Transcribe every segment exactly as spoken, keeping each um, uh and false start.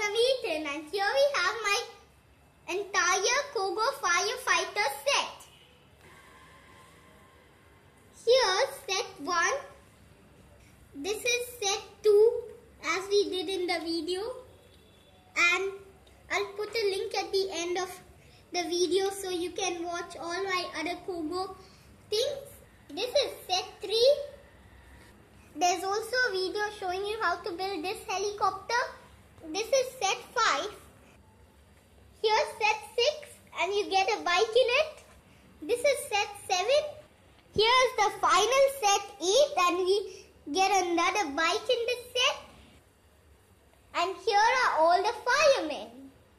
Naveen, and here we have my entire Kogo Firefighter set. Here's set one. This is set two as we did in the video, and I'll put a link at the end of the video so you can watch all my other Kogo things. This is set three. There's also a video showing you how to build this helicopter. This is set five. Here's set six and you get a bike in it. This is set seven. Here's the final set eight and we get another bike in this set. And here are all the firemen.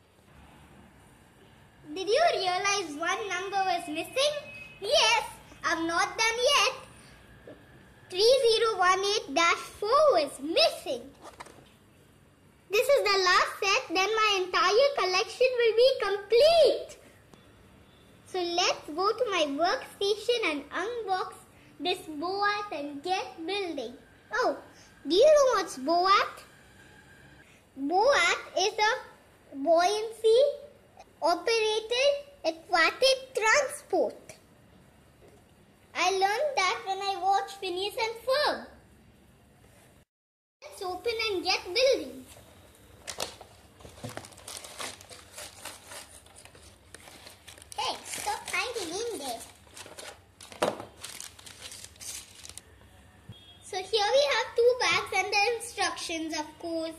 Did you realize one number was missing? Yes, I'm not done yet. three zero one eight dash four is missing. This is the last set, then my entire collection will be complete. So let's go to my workstation and unbox this BOAT and get building. Oh, do you know what's BOAT? BOAT is a buoyancy operated aquatic transport. I learned that when I watched Phineas and Ferb. Let's open and get building. Hey, stop hiding in there. So here we have two bags and the instructions, of course.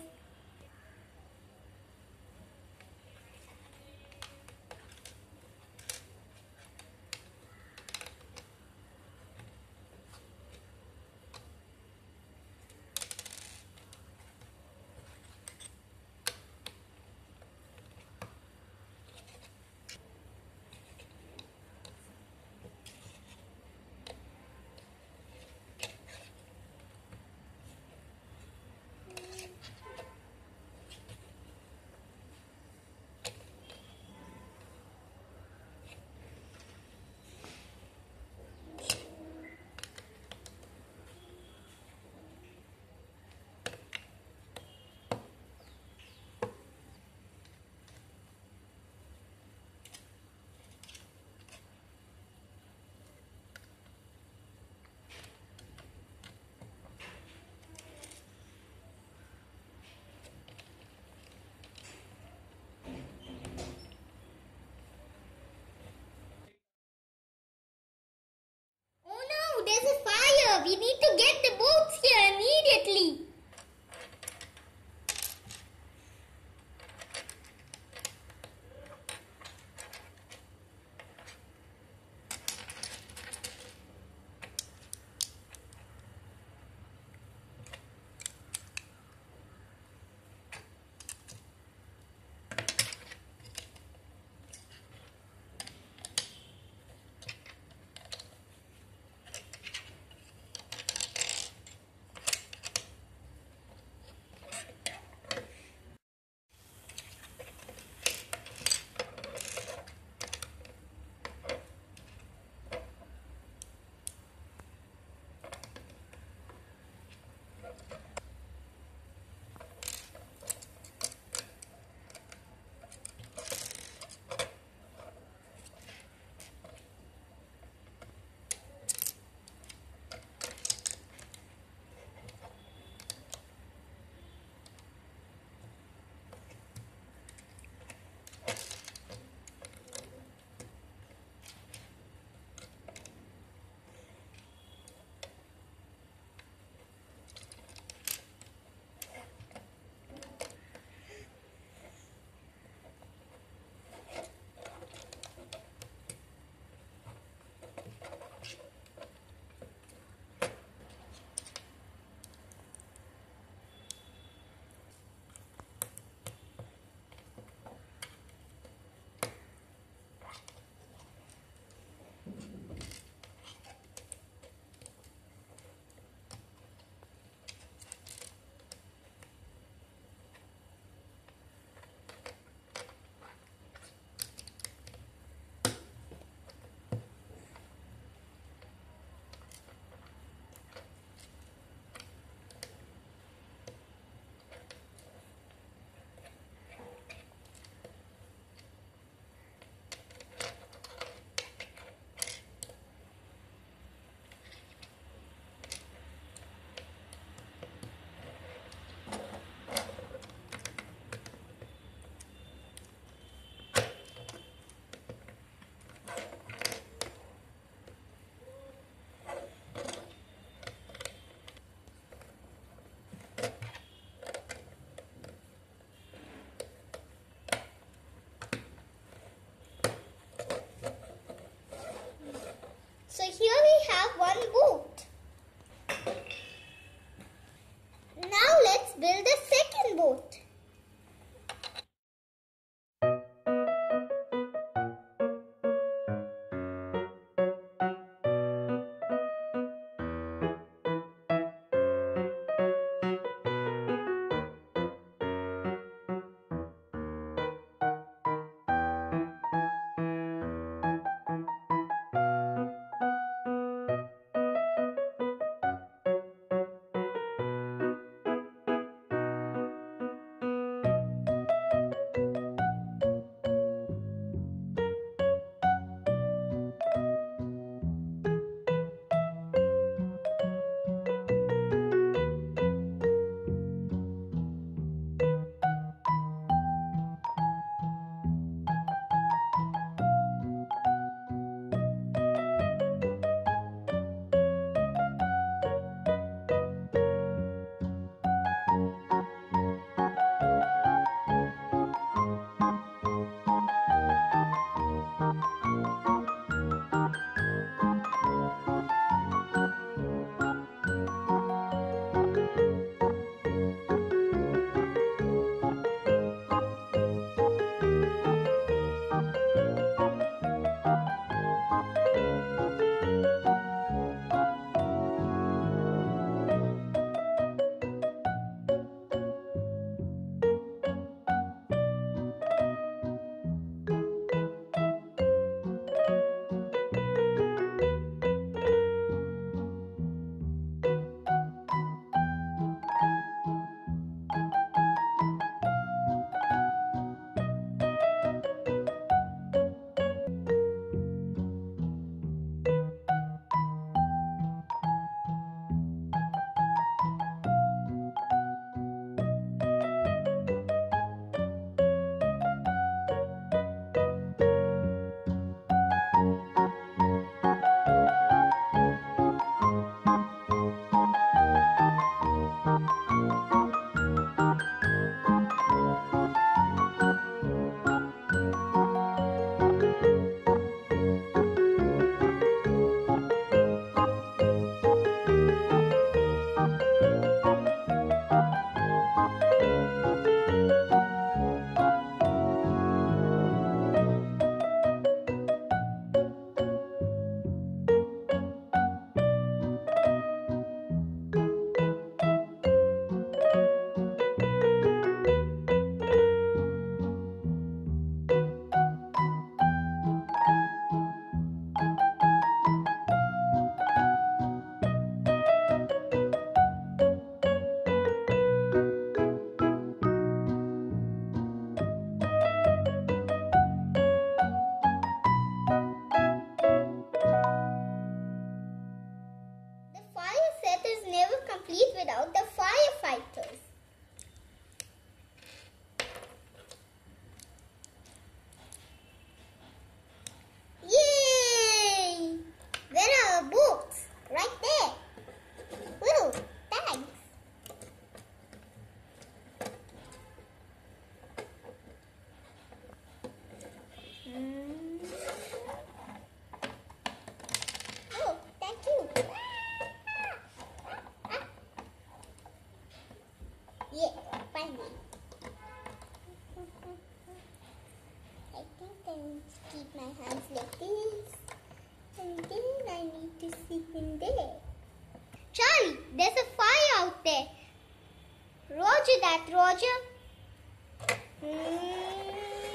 keep my hands like this. And then I need to sleep in there. Charlie, there's a fire out there. Roger that, Roger. Mm.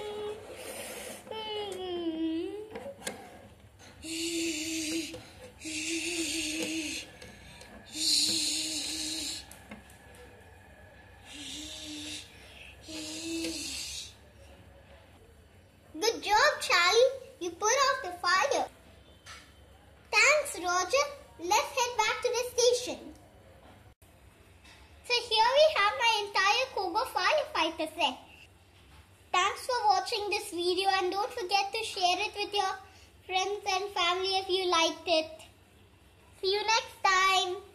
Good job, Charlie. You put out the fire. Thanks, Roger. Let's head back to the station. So here we have my entire Cobra firefighter set. Thanks for watching this video and don't forget to share it with your friends and family if you liked it. See you next time.